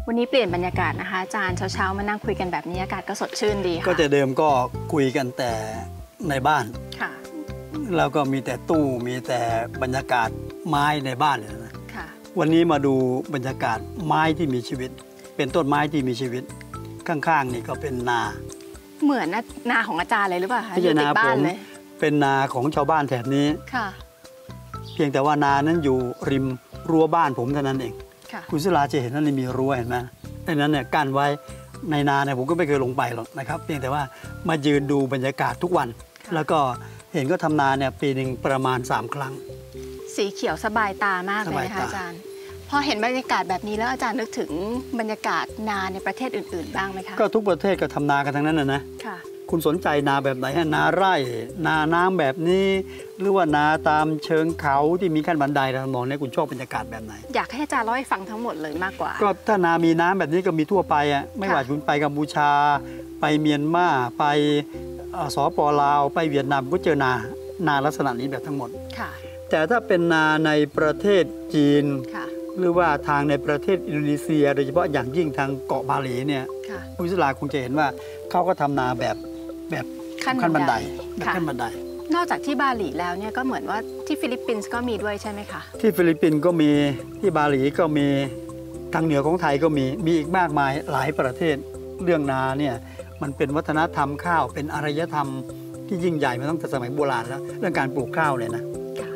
วันนี้เปลี่ยนบรรยากาศนะคะอาจารย์เช้าๆมานั่งคุยกันแบบนี้อากาศก็สดชื่นดีค่ะก็แต่เดิมก็คุยกันแต่ในบ้านค่ะแล้วก็มีแต่ตู้มีแต่บรรยากาศไม้ในบ้านเลยนะค่ะวันนี้มาดูบรรยากาศไม้ที่มีชีวิตเป็นต้นไม้ที่มีชีวิตข้างๆนี่ก็เป็นนาเหมือนนาของอาจารย์เลยหรือเปล่าคะไม่ใช่นาผมเป็นนาของชาวบ้านแถบนี้ค่ะเพียงแต่ว่านานั้นอยู่ริมรั้วบ้านผมเท่านั้นเองคุณศิลาจะเห็นนั่นมีรั้วเห็นไหมดังนั้นเนี่ยกั้นไว้ในนาเนี่ยผมก็ไม่เคยลงไปหรอกนะครับเพียงแต่ว่ามายืนดูบรรยากาศทุกวันแล้วก็เห็นก็ทำนาเนี่ยปีหนึ่งประมาณ3 ครั้งสีเขียวสบายตามากเลยนะคะอาจารย์พอเห็นบรรยากาศแบบนี้แล้วอาจารย์นึกถึงบรรยากาศนาในประเทศอื่นๆบ้างไหมคะก็ทุกประเทศก็ทำนากันทั้งนั้นนะคุณสนใจนาแบบไหนนาไร่นาน้ำแบบนี้หรือว่านาตามเชิงเขาที่มีขั้นบันไดเรามองเนี่ยคุณชอบบรรยากาศแบบไหนอยากให้อาจารย์เล่าให้ฟังทั้งหมดเลยมากกว่าก็ถ้านามีน้ำแบบนี้ก็มีทั่วไปอ่ะไม่ว่าคุณไปกัมพูชาไปเมียนมาไปสปป.ลาวไปเวียดนามก็เจอนาลักษณะนี้แบบทั้งหมดแต่ถ้าเป็นนาในประเทศจีนหรือว่าทางในประเทศอินโดนีเซียโดยเฉพาะอย่างยิ่งทางเกาะบาหลีเนี่ยคุณวิศราคงจะเห็นว่าเขาก็ทำนาแบบขั้นบันไดขั้นบันไดนอกจากที่บาหลีแล้วเนี่ยก็เหมือนว่าที่ฟิลิปปินส์ก็มีด้วยใช่ไหมคะที่ฟิลิปปินส์ก็มีที่บาหลีก็มีทางเหนือของไทยก็มีอีกมากมายหลายประเทศเรื่องนาเนี่ยมันเป็นวัฒนธรรมข้าวเป็นอารยธรรมที่ยิ่งใหญ่มาตั้งแต่สมัยโบราณแล้วเรื่องการปลูกข้าวเลยนะ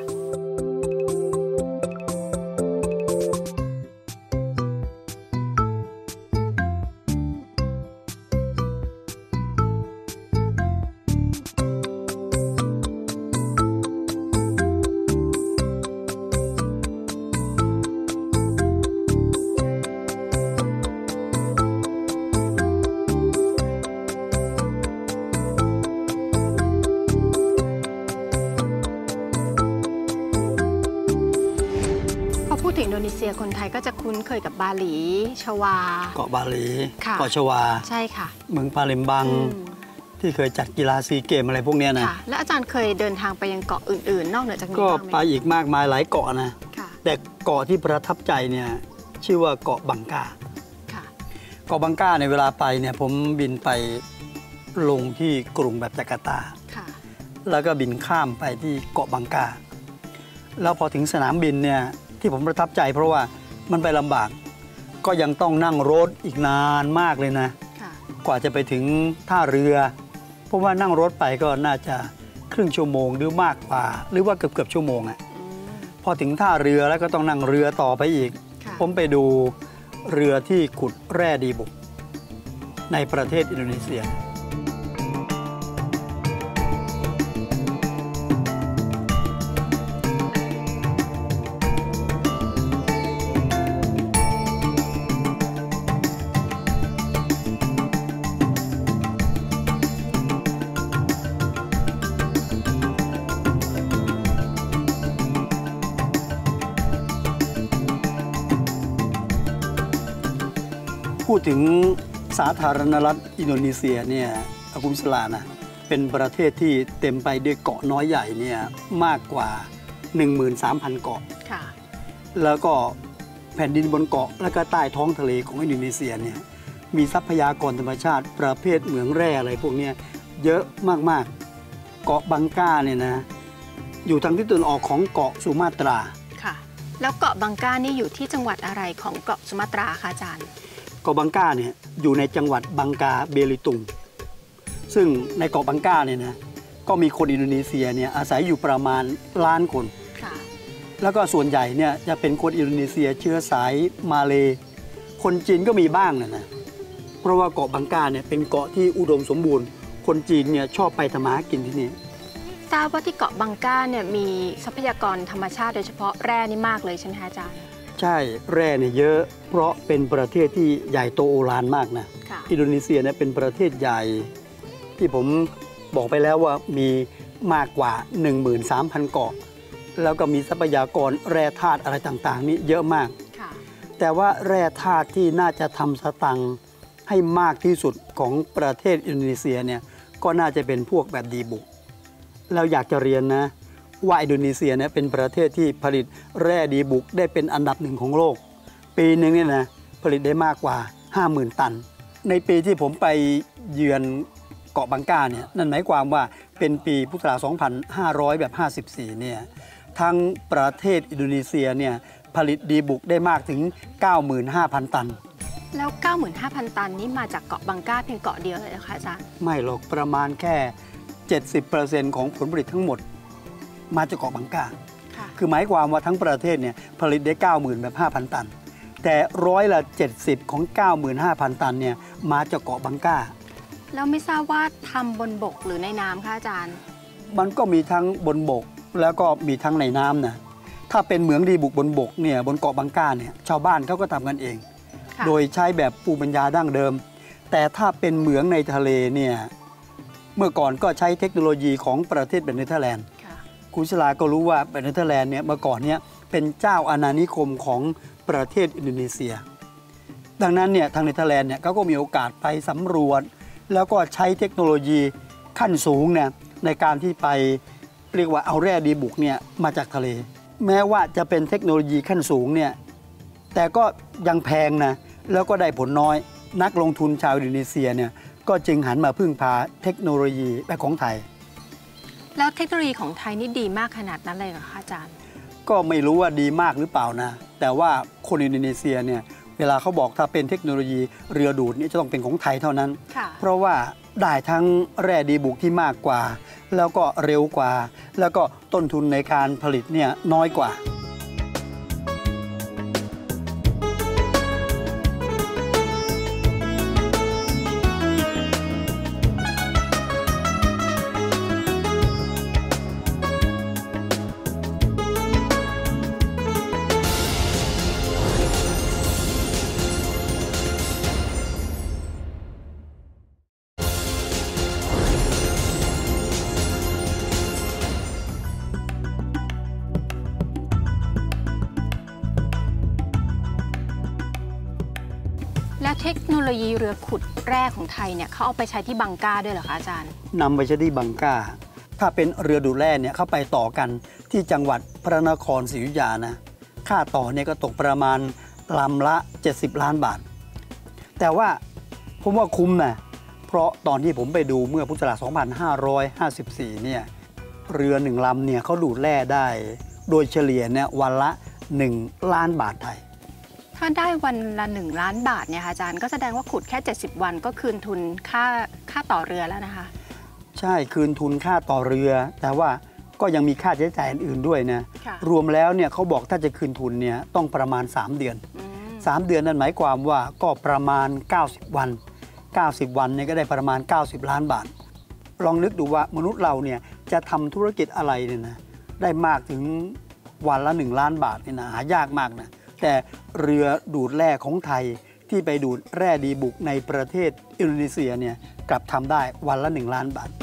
ถึงอินโดนีเซียคนไทยก็จะคุ้นเคยกับบาหลีชวาเกาะบาหลีเกาะชวาใช่ค่ะเมืองพาเลมบังที่เคยจัดกีฬาซีเกมอะไรพวกนี้นะและอาจารย์เคยเดินทางไปยังเกาะอื่นๆนอกเหนือจากนี้ก็ไปอีกมากมายหลายเกาะนะแต่เกาะที่ประทับใจเนี่ยชื่อว่าเกาะบังกาเกาะบังกาในเวลาไปเนี่ยผมบินไปลงที่กรุงแบบจาการ์ตาแล้วก็บินข้ามไปที่เกาะบังกาแล้วพอถึงสนามบินเนี่ยที่ผมประทับใจเพราะว่ามันไปลำบากก็ยังต้องนั่งรถอีกนานมากเลยนะกว่าจะไปถึงท่าเรือเพราะว่านั่งรถไปก็น่าจะครึ่งชั่วโมงหรือมากกว่าหรือว่าเกือบชั่วโมงอ่ะพอถึงท่าเรือแล้วก็ต้องนั่งเรือต่อไปอีกผมไปดูเรือที่ขุดแร่ดีบุกในประเทศอินโดนีเซียพูดถึงสาธารณรัฐอินโดนีเซียเนี่ยคุณวิศรานะเป็นประเทศที่เต็มไปด้วยเกาะน้อยใหญ่เนี่ยมากกว่า 13,000 เกาะแล้วก็แผ่นดินบนเกาะและก็ใต้ท้องทะเลของอินโดนีเซียเนี่ยมีทรัพยากรธรรมชาติประเภทเหมืองแร่อะไรพวกนี้เยอะมากๆเกาะบังกาเนี่ยนะอยู่ทางทิศตะวันออกของเกาะสุมาตราค่ะแล้วเกาะบังกานี่อยู่ที่จังหวัดอะไรของเกาะสุมาตราคะอาจารย์เกาะบังกาเนี่ยอยู่ในจังหวัดบังกาเบลิตุงซึ่งในเกาะบังกาเนี่ยนะก็มีคนอินโดนีเซียเนี่ยอาศัยอยู่ประมาณ1 ล้านคนแล้วก็ส่วนใหญ่เนี่ยจะเป็นคนอินโดนีเซียเชื้อสายมาเลย์คนจีนก็มีบ้างนะเพราะว่าเกาะบังกาเนี่ยเป็นเกาะที่อุดมสมบูรณ์คนจีนเนี่ยชอบไปทำมาหากินที่นี่ทราบว่าที่เกาะบังกาเนี่ยมีทรัพยากรธรรมชาติโดยเฉพาะแร่นี่มากเลยใช่ไหมคะอาจารย์ใช่แร่เนี่ยเยอะเพราะเป็นประเทศที่ใหญ่โตโอฬารมากนะอินโดนีเซียเนี่ยเป็นประเทศใหญ่ที่ผมบอกไปแล้วว่ามีมากกว่า 13,000 เกาะแล้วก็มีทรัพยากรแร่ธาตุอะไรต่างๆนี่เยอะมากแต่ว่าแร่ธาตุที่น่าจะทำสตังค์ให้มากที่สุดของประเทศอินโดนีเซียเนี่ยก็น่าจะเป็นพวกแบบดีบุกเราอยากจะเรียนนะว่าอินโดนีเซียเนี่ยเป็นประเทศที่ผลิตแร่ดีบุกได้เป็นอันดับ1ของโลกปีหนึ่งเนี่ยนะผลิตได้มากกว่า 50,000 ตันในปีที่ผมไปเยือนเกาะบังกาเนี่ยนั่นหมายความว่าเป็นปีพุทธศักราช 2554 เนี่ยทั้งประเทศอินโดนีเซียเนี่ยผลิตดีบุกได้มากถึง 95,000 ตันแล้ว 95,000 ตันนี้มาจากเกาะบังกาเพียงเกาะเดียวเลยนะคะอาจารย์ไม่หรอกประมาณแค่ 70% ของผลผลิตทั้งหมดมาจากเกาะบังกาคือหมายความว่าทั้งประเทศเนี่ยผลิตได้ 95,000 ตันแต่70%ของ 95,000 ตันเนี่ยมาจากเกาะบังกาแล้วไม่ทราบว่าทำบนบกหรือในน้ำคะอาจารย์มันก็มีทั้งบนบกแล้วก็มีทั้งในน้ำนะถ้าเป็นเหมืองดีบุกบนบกเนี่ยบนเกาะบังกาเนี่ยชาวบ้านเขาก็ทำกันเองโดยใช้แบบภูมิปัญญาดั้งเดิมแต่ถ้าเป็นเหมืองในทะเลเนี่ยเมื่อก่อนก็ใช้เทคโนโลยีของประเทศเนเธอร์แลนด์คุณชลาก็รู้ว่าเนเธอร์แลนด์เนี่ยเมื่อก่อนเนี่ยเป็นเจ้าอาณานิคมของประเทศอินโดนีเซียดังนั้นเนี่ยทางเนเธอร์แลนด์เนี่ยเขาก็มีโอกาสไปสำรวจแล้วก็ใช้เทคโนโลยีขั้นสูงเนี่ยในการที่ไปเรียกว่าเอาแร่ดีบุกเนี่ยมาจากทะเลแม้ว่าจะเป็นเทคโนโลยีขั้นสูงเนี่ยแต่ก็ยังแพงนะแล้วก็ได้ผลน้อยนักลงทุนชาวอินโดนีเซียเนี่ยก็จึงหันมาพึ่งพาเทคโนโลยีแบบของไทยแล้วเทคโนโลยีของไทยนี่ดีมากขนาดนั้นเลยเหรอคะอาจารย์ก็ไม่รู้ว่าดีมากหรือเปล่านะแต่ว่าคนอินโดนีเซียเนี่ยเวลาเขาบอกถ้าเป็นเทคโนโลยีเรือดูดนี่จะต้องเป็นของไทยเท่านั้นเพราะว่าได้ทั้งแร่ดีบุกที่มากกว่าแล้วก็เร็วกว่าแล้วก็ต้นทุนในการผลิตเนี่ยน้อยกว่าและเทคโนโลยีเรือขุดแร่ของไทยเนี่ยเขาเอาไปใช้ที่บังกาด้วยเหรอคะอาจารย์นำไปใช้ที่บังกาถ้าเป็นเรือดูดแร่เนี่ยเข้าไปต่อกันที่จังหวัดพระนครศรีอยุธยานะค่าต่อเนี่ยก็ตกประมาณลำละ70 ล้านบาทแต่ว่าผมว่าคุ้มนะเพราะตอนที่ผมไปดูเมื่อพุทธศักราช 2554 เนี่ยเรือ1 ลำเนี่ยเขาดูดแร่ได้โดยเฉลี่ยเนี่ยวันละ1 ล้านบาทไทยถ้าได้วันละ1 ล้านบาทเนี่ยค่ะอาจารย์ก็แสดงว่าขุดแค่70 วันก็คืนทุนค่าต่อเรือแล้วนะคะใช่คืนทุนค่าต่อเรือแต่ว่าก็ยังมีค่าใช้จ่ายอื่นๆด้วยนะรวมแล้วเนี่ยเขาบอกถ้าจะคืนทุนเนี่ยต้องประมาณ3 เดือน3 เดือนนั่นหมายความว่าก็ประมาณ90 วัน90 วันเนี่ยก็ได้ประมาณ90 ล้านบาทลองนึกดูว่ามนุษย์เราเนี่ยจะทำธุรกิจอะไรเนี่ยนะได้มากถึงวันละ1 ล้านบาทเนี่ยนะหายากมากนะแต่เรือดูดแร่ของไทยที่ไปดูดแร่ดีบุกในประเทศอินโดนีเซียเนี่ยกลับทำได้วันละ1 ล้านบาท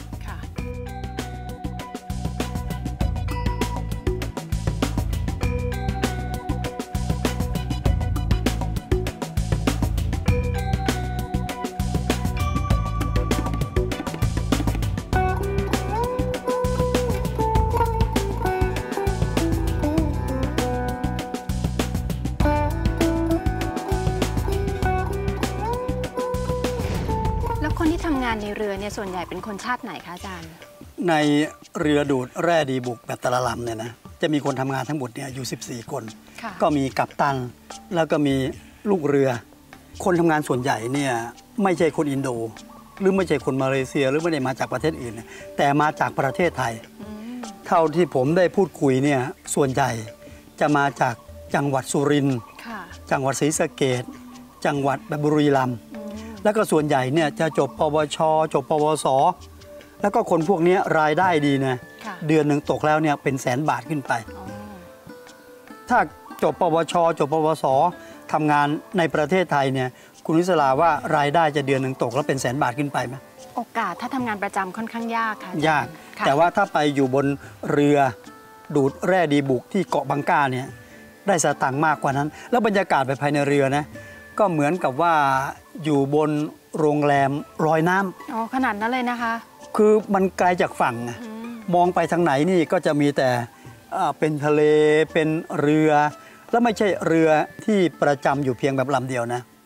คนที่ทำงานในเรือเนี่ยส่วนใหญ่เป็นคนชาติไหนคะอาจารย์ในเรือดูดแร่ดีบุกแบบแต่ละลำเนี่ยนะจะมีคนทำงานทั้งหมดเนี่ยอยู่14 คนก็มีกัปตันแล้วก็มีลูกเรือคนทำงานส่วนใหญ่เนี่ยไม่ใช่คนอินโดหรือไม่ใช่คนมาเลเซียหรือไม่ได้มาจากประเทศอื่นแต่มาจากประเทศไทยเท่าที่ผมได้พูดคุยเนี่ยส่วนใหญ่จะมาจากจังหวัดสุรินทร์จังหวัดศรีสะเกษจังหวัดบุรีรัมย์แล้วก็ส่วนใหญ่เนี่ยจะจบปวชจบปวสแล้วก็คนพวกนี้รายได้ดีนะเดือนหนึ่งตกแล้วเนี่ยเป็น100,000 บาทขึ้นไปถ้าจบปวชจบปวสทำงานในประเทศไทยเนี่ยคุณวิศราว่ารายได้จะเดือนหนึ่งตกแล้วเป็น100,000 บาทขึ้นไปไหมโอกาสถ้าทำงานประจำค่อนข้างยากค่ะยากแต่ว่าถ้าไปอยู่บนเรือดูดแร่ดีบุกที่เกาะบังกาเนี่ยได้สตางค์มากกว่านั้นแล้วบรรยากาศภายในเรือนะก็เหมือนกับว่าอยู่บนโรงแรมลอยน้ำอ๋อขนาดนั้นเลยนะคะคือมันไกลจากฝั่งมองไปทางไหนนี่ก็จะมีแต่เป็นทะเลเป็นเรือแล้วไม่ใช่เรือที่ประจำอยู่เพียงแบบลำเดียวนะ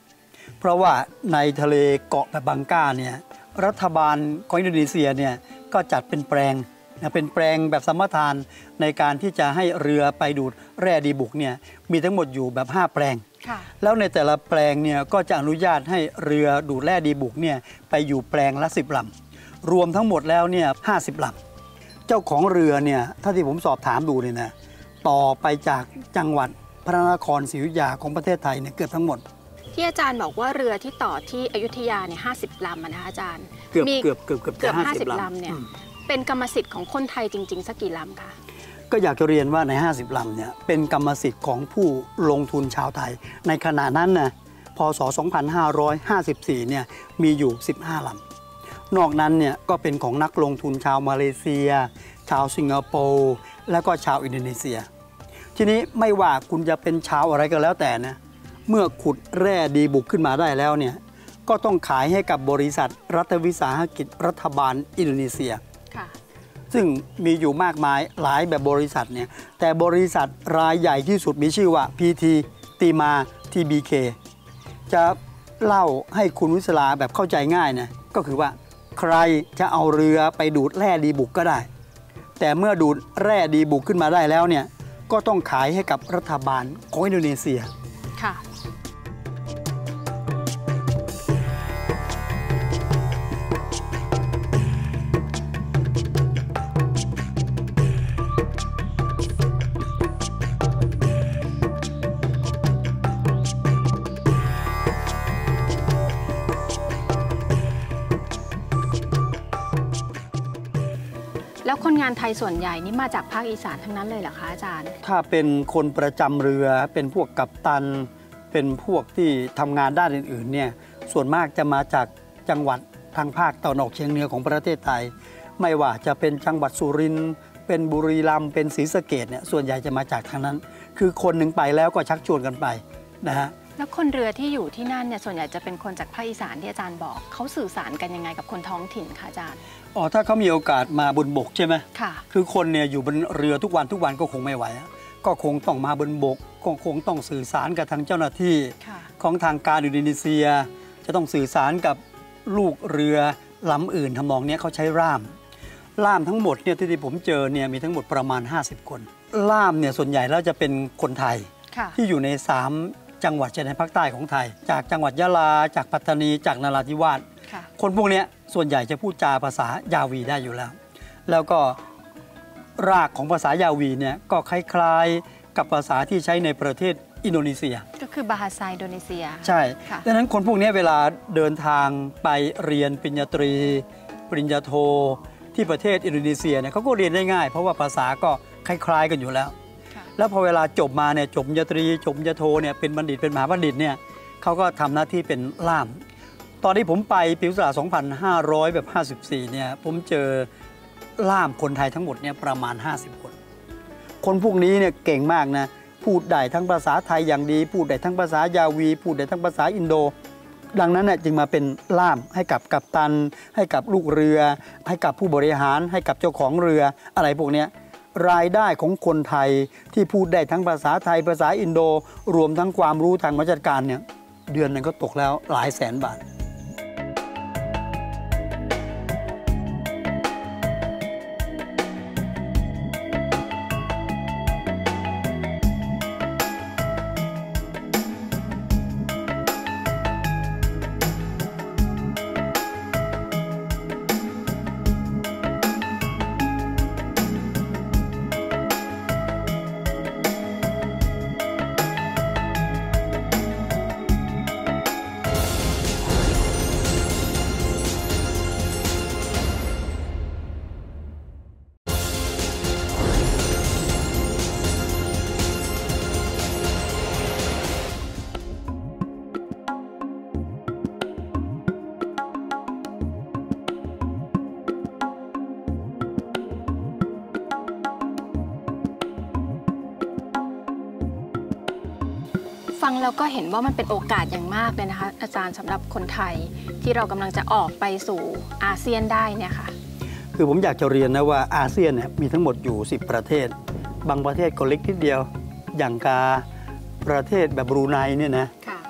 เพราะว่าในทะเลเกาะแบบบังก้าเนี่ยรัฐบาลของอินโดนีเซียเนี่ยก็จัดเป็นแปลงแบบสัมปทานในการที่จะให้เรือไปดูดแร่ดีบุกเนี่ยมีทั้งหมดอยู่แบบ5แปลงแล้วในแต่ละแปลงเนี่ยก็จะอนุญาตให้เรือดูดแร่ดีบุกเนี่ยไปอยู่แปลงละ10 ลำรวมทั้งหมดแล้วเนี่ย50 ลำเจ้าของเรือเนี่ยถ้าที่ผมสอบถามดูเนี่ยนะต่อไปจากจังหวัดพระนครศรีอยุธยาของประเทศไทยเนี่ยเกือบทั้งหมดที่อาจารย์บอกว่าเรือที่ต่อที่อยุธยาเนี่ย50 ลำนะคะอาจารย์เกือบ 50 ลำเนี่ยเป็นกรรมสิทธิ์ของคนไทยจริงๆสักกี่ลำคะก็อยากจะเรียนว่าใน50 ลำเนี่ยเป็นกรรมสิทธิ์ของผู้ลงทุนชาวไทยในขณะนั้นนะพศ 2554เนี่ยมีอยู่15 ลำนอกนั้นเนี่ยก็เป็นของนักลงทุนชาวมาเลเซียชาวสิงคโปร์และก็ชาวอินโดนีเซียทีนี้ไม่ว่าคุณจะเป็นชาวอะไรก็แล้วแต่นะเมื่อขุดแร่ดีบุกขึ้นมาได้แล้วเนี่ยก็ต้องขายให้กับบริษัทรัฐวิสาหกิจรัฐบาลอินโดนีเซียซึ่งมีอยู่มากมายหลายแบบบริษัทเนี่ยแต่บริษัทรายใหญ่ที่สุดมีชื่อว่า PT Timah Tbk จะเล่าให้คุณวิศราแบบเข้าใจง่ายนะก็คือว่าใครจะเอาเรือไปดูดแร่ดีบุกก็ได้แต่เมื่อดูดแร่ดีบุกขึ้นมาได้แล้วเนี่ยก็ต้องขายให้กับรัฐบาลของอินโดนีเซียค่ะแล้วคนงานไทยส่วนใหญ่นี่มาจากภาคอีสานทั้งนั้นเลยเหรอคะอาจารย์ถ้าเป็นคนประจำเรือเป็นพวกกัปตันเป็นพวกที่ทำงานด้านอื่นๆเนี่ยส่วนมากจะมาจากจังหวัดทางภาคตะวันออกเฉียงเหนือของประเทศไทยไม่ว่าจะเป็นจังหวัดสุรินทร์เป็นบุรีรัมย์เป็นศรีสะเกษเนี่ยส่วนใหญ่จะมาจากทางนั้นคือคนหนึ่งไปแล้วก็ชักชวนกันไปนะฮะแล้วคนเรือที่อยู่ที่นั่นเนี่ยส่วนใหญ่จะเป็นคนจากภาคอีสานที่อาจารย์บอกเขาสื่อสารกันยังไงกับคนท้องถิ่นคะอาจารย์ถ้าเขามีโอกาสมาบนบกใช่ไหมค่ะคือคนเนี่ยอยู่บนเรือทุกวันก็คงไม่ไหวก็คงต้องมาบนบกก็คงต้องสื่อสารกับทางเจ้าหน้าที่ของทางการอินโดนีเซียจะต้องสื่อสารกับลูกเรือลำอื่นทำนองนี้เขาใช้ล่ามทั้งหมดเนี่ยที่ผมเจอเนี่ยมีทั้งหมดประมาณ50 คนล่ามเนี่ยส่วนใหญ่แล้วจะเป็นคนไทยที่อยู่ใน3 จังหวัดชายแดนภาคใต้ของไทยจากจังหวัดยะลาจากปัตตานีจากนราธิวาสคนพวกนี้ส่วนใหญ่จะพูดจาภาษายาวีได้อยู่แล้วก็รากของภาษายาวีเนี่ยก็คล้ายๆกับภาษาที่ใช้ในประเทศอินโดนีเซียก็คือบาฮาซาอินโดนีเซียใช่ดังนั้นคนพวกนี้เวลาเดินทางไปเรียนปริญญาตรีปริญญาโทที่ประเทศอินโดนีเซียเนี่ยเขาก็เรียนได้ง่ายเพราะว่าภาษาก็คล้ายๆกันอยู่แล้วพอเวลาจบมาเนี่ยจบปริญญาตรีจบปริญญาโทเนี่ยเป็นบัณฑิตเป็นมหาบัณฑิตเนี่ยเขาก็ทำหน้าที่เป็นล่ามตอนที่ผมไปปีพุทธศักราช 2554 เนี่ยผมเจอล่ามคนไทยทั้งหมดเนี่ยประมาณ50 คนพวกนี้เนี่ยเก่งมากนะพูดได้ทั้งภาษาไทยอย่างดีพูดได้ทั้งภาษายาวีพูดได้ทั้งภาษาอินโดดังนั้นเนี่ยจึงมาเป็นล่ามให้กับกัปตันให้กับลูกเรือให้กับผู้บริหารให้กับเจ้าของเรืออะไรพวกนี้รายได้ของคนไทยที่พูดได้ทั้งภาษาไทยภาษาอินโดรวมทั้งความรู้ทางราชการเนี่ยเดือนนึงก็ตกแล้วหลายแสนบาทฟังแล้วก็เห็นว่ามันเป็นโอกาสอย่างมากเลยนะคะอาจารย์สำหรับคนไทยที่เรากำลังจะออกไปสู่อาเซียนได้เนี่ยค่ะคือผมอยากจะเรียนนะว่าอาเซียนเนี่ยมีทั้งหมดอยู่10 ประเทศบางประเทศก็เล็กนิดเดียวอย่างกาประเทศแบบบรูไนเนี่ยนะ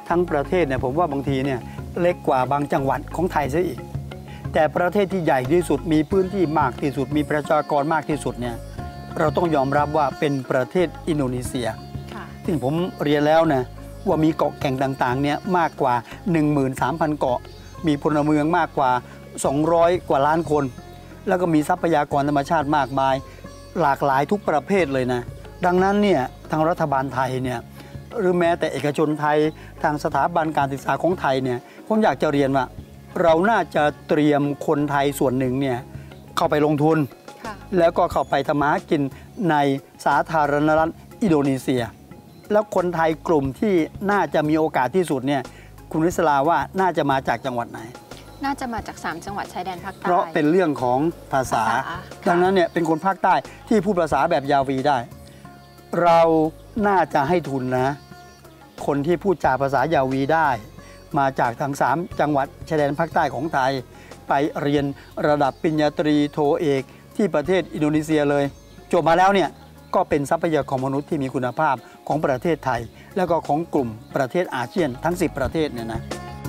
ทั้งประเทศเนี่ยผมว่าบางทีเนี่ยเล็กกว่าบางจังหวัดของไทยซะอีกแต่ประเทศที่ใหญ่ที่สุดมีพื้นที่มากที่สุดมีประชากรมากที่สุดเนี่ยเราต้องยอมรับว่าเป็นประเทศอินโดนีเซียซึ่งผมเรียนแล้วนะว่ามีเกาะแก่งต่างๆเนี่ยมากกว่า 13,000 เกาะมีพลเมืองมากกว่า200 กว่าล้านคนแล้วก็มีทรัพยากรธรรมชาติมากมายหลากหลายทุกประเภทเลยนะดังนั้นเนี่ยทางรัฐบาลไทยเนี่ยหรือแม้แต่เอกชนไทยทางสถาบันการศึกษาของไทยเนี่ยผมอยากจะเรียนว่าเราน่าจะเตรียมคนไทยส่วนหนึ่งเนี่ยเข้าไปลงทุนแล้วก็เข้าไปทำมาหากินในสาธารณรัฐอินโดนีเซียแล้วคนไทยกลุ่มที่น่าจะมีโอกาสที่สุดเนี่ยคุณวิศราว่าน่าจะมาจากจังหวัดไหนน่าจะมาจาก3จังหวัดชายแดนภาคใต้เพราะเป็นเรื่องของภาษาดังนั้นเนี่ยเป็นคนภาคใต้ที่พูดภาษาแบบยาวีได้เราน่าจะให้ทุนนะคนที่พูดจาภาษายาวีได้มาจากทั้ง3จังหวัดชายแดนภาคใต้ของไทยไปเรียนระดับปริญญาตรีโทเอกที่ประเทศอินโดนีเซียเลยจบมาแล้วเนี่ยก็เป็นทรัพยากรมนุษย์ที่มีคุณภาพของประเทศไทยแล้วก็ของกลุ่มประเทศอาเซียนทั้ง10ประเทศเนี่ยนะ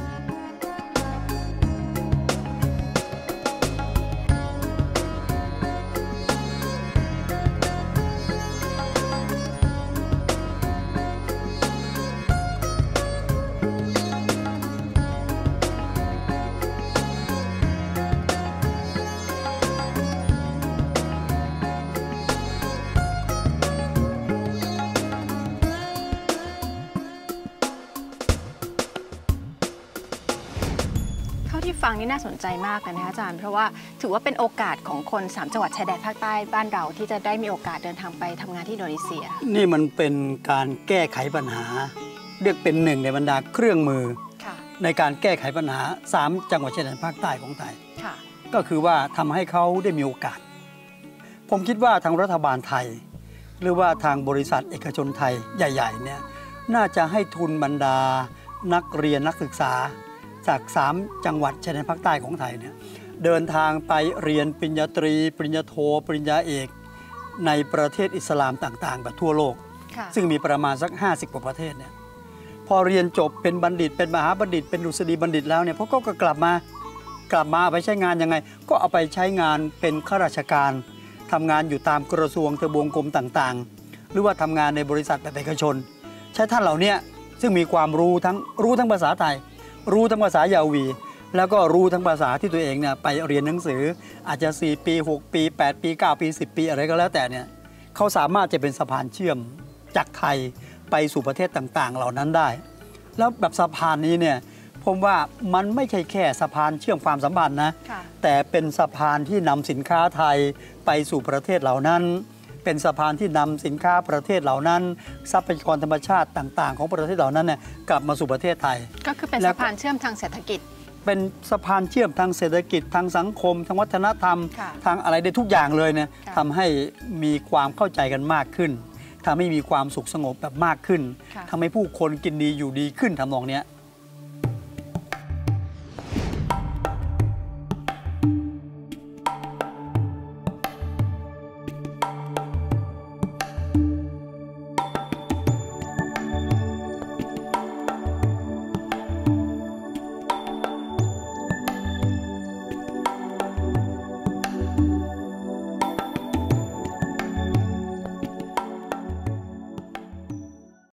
ที่ฟังนี่น่าสนใจมากเลยนะคะอาจารย์เพราะว่าถือว่าเป็นโอกาสของคน3จังหวัดชายแดนภาคใต้บ้านเราที่จะได้มีโอกาสเดินทางไปทำงานที่อินโดนีเซียนี่มันเป็นการแก้ไขปัญหาเรียกเป็นหนึ่งในบรรดาเครื่องมือในการแก้ไขปัญหา3จังหวัดชายแดนภาคใต้ของไทยก็คือว่าทำให้เขาได้มีโอกาสผมคิดว่าทางรัฐบาลไทยหรือว่าทางบริษัทเอกชนไทยใหญ่ๆเนี่ยน่าจะให้ทุนบรรดานักเรียนนักศึกษาจาก3จังหวัดชายแดนภาคใต้ของไทยเนี่ยเดินทางไปเรียนปริญญาตรีปริญญาโทปริญญาเอกในประเทศอิสลามต่างๆแบบทั่วโลกซึ่งมีประมาณสัก50กว่าประเทศเนี่ยพอเรียนจบเป็นบัณฑิตเป็นมหาบัณฑิตเป็นดุษฎีบัณฑิตแล้วเนี่ยพวกก็กลับมาไปใช้งานยังไงก็เอาไปใช้งานเป็นข้าราชการทำงานอยู่ตามกระทรวงทบวงกรมต่างๆหรือว่าทำงานในบริษัทแบบเอกชนใช้ท่านเหล่านี้ซึ่งมีความรู้ทั้งภาษาไทยรู้ทั้งภาษายาวีแล้วก็รู้ทั้งภาษาที่ตัวเองเนี่ยไปเรียนหนังสืออาจจะ4ปี6ปี8ปี9ปี10ปีอะไรก็แล้วแต่เนี่ยเขาสามารถจะเป็นสะพานเชื่อมจากไทยไปสู่ประเทศต่างๆเหล่านั้นได้แล้วแบบสะพานนี้เนี่ยผมว่ามันไม่ใช่แค่สะพานเชื่อมความสัมพันธ์นะแต่เป็นสะพานที่นำสินค้าไทยไปสู่ประเทศเหล่านั้นเป็นสะพานที่นำสินค้าประเทศเหล่านั้นทรัพยากรธรรมชาติต่างๆของประเทศเหล่านั้นเนี่ยกลับมาสู่ประเทศไทยก็คือเป็นสะพานเชื่อมทางเศรษฐกิจเป็นสะพานเชื่อมทางเศรษฐกิจทางสังคมทางวัฒนธรรมทางอะไรได้ทุกอย่างเลยเนี่ยทำให้มีความเข้าใจกันมากขึ้นทำให้มีความสุขสงบแบบมากขึ้นทำให้ผู้คนกินดีอยู่ดีขึ้นทำนองนี้